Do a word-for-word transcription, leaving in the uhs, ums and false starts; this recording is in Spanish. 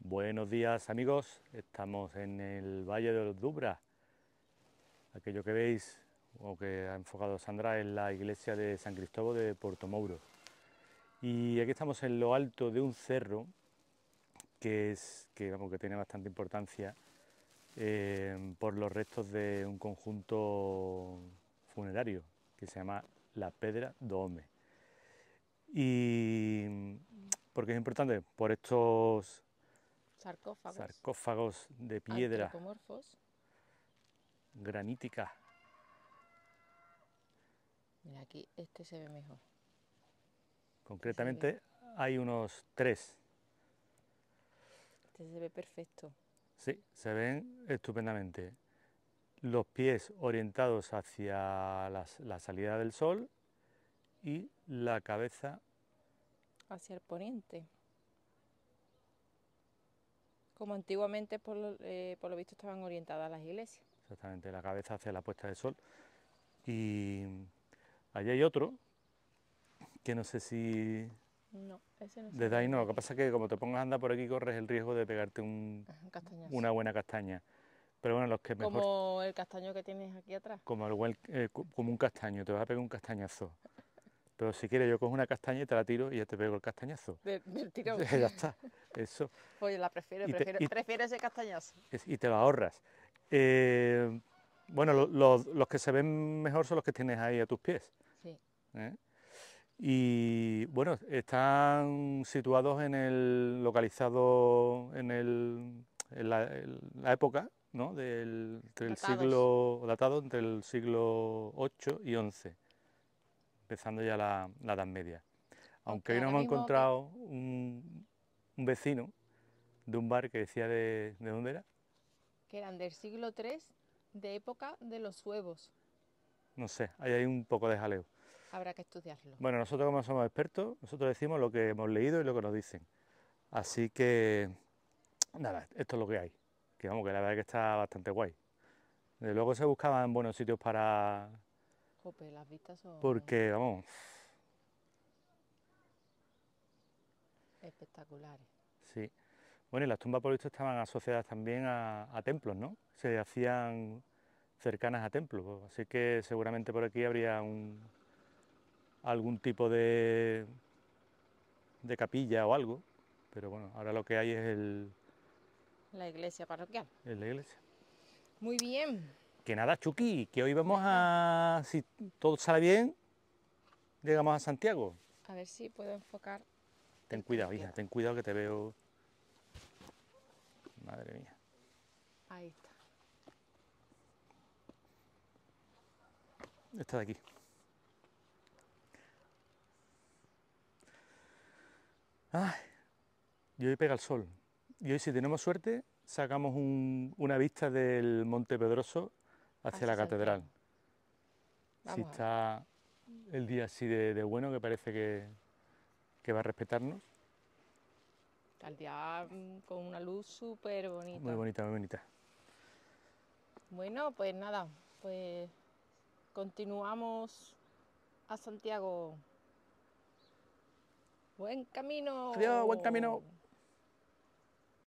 Buenos días amigos, estamos en el Valle de los Dubras. Aquello que veis o que ha enfocado Sandra es la iglesia de San Cristóbal de Portomouro. Y aquí estamos en lo alto de un cerro que, es, que, vamos, que tiene bastante importancia eh, por los restos de un conjunto funerario que se llama la Pedra do Home. ¿Y por qué es importante? Por estos sarcófagos, sarcófagos de piedra antropomorfos. granítica. Mira, aquí este se ve mejor. Concretamente hay unos tres. Este se ve perfecto. Sí, se ven estupendamente. Los pies orientados hacia la, la salida del sol y la cabeza Hacia el poniente. Como antiguamente, por lo, eh, por lo visto, estaban orientadas las iglesias. exactamente, la cabeza hacia la puesta del sol. Y allí hay otro que no sé si No, ese no se desde ve ahí no. desde Lo que aquí. pasa es que como te pongas a andar por aquí corres el riesgo de pegarte un, Un castañazo. una buena castaña. Pero bueno, los que mejor, Como el castaño que tienes aquí atrás. como, el buen- eh, como un castaño, te vas a pegar un castañazo. Pero si quieres yo cojo una castaña y te la tiro y ya te pego el castañazo. Del, del tirón. Ya está, eso. Oye, la prefiero, Y te, prefiero, y, prefiero ese castañazo. y te lo ahorras. Eh, bueno, lo- lo- los que se ven mejor son los que tienes ahí a tus pies. Sí. ¿eh? Y bueno, están situados en el, localizado en, el, en, la, en la época, ¿no? Del, entre el Datados. siglo, datado entre el siglo ocho y once, empezando ya la, la Edad Media. Aunque Aunque hoy nos ahora hemos mismo que, encontrado un, un vecino de un bar que decía de, de dónde era, que eran del siglo tres, de época de los suevos. no sé, ahí hay un poco de jaleo. Habrá que estudiarlo. Bueno, nosotros como somos expertos, nosotros decimos lo que hemos leído y lo que nos dicen. Así que, nada, esto es lo que hay. Que vamos, que la verdad es que está bastante guay. Desde luego se buscaban buenos sitios para... Jope, las vistas son Porque, vamos, espectaculares. sí. Bueno, y las tumbas por esto estaban asociadas también a, a templos, ¿no? Se hacían cercanas a templos. Así que seguramente por aquí habría un, algún tipo de, de capilla o algo. Pero bueno, ahora lo que hay es el, La iglesia parroquial. es la iglesia. Muy bien. Que nada, Chucky, que hoy vamos Venga, a, si todo sale bien, llegamos a Santiago. a ver si puedo enfocar Ten el cuidado, trípode. hija, ten cuidado que te veo. Madre mía. Ahí está. Esta de aquí. Ay, y hoy pega el sol. Y hoy, si tenemos suerte, sacamos un- una vista del Monte Pedroso hacia Hacia la catedral. Santiago. Si Vamos a ver. está el día así de, de bueno, que parece que, que va a respetarnos. Está el día mm, con una luz súper Muy bonita. bonita, muy bonita. Bueno, pues nada, pues continuamos a Santiago. Buen Adiós, buen camino. camino.